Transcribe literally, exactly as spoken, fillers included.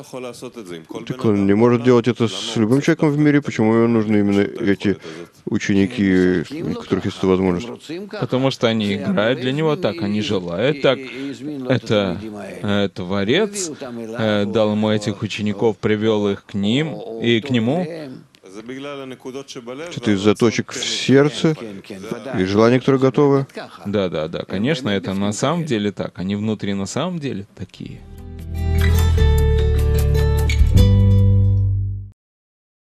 Так он не может делать это с любым человеком в мире. Почему ему нужны именно эти ученики, у которых есть эта возможность? Потому что они играют для него так, они желают так. Это э, Творец э, дал ему этих учеников, привел их к ним и к нему. Это из-за точек в сердце и желания, которые готовы. Да, да, да, конечно, это на самом деле так. Они внутри на самом деле такие.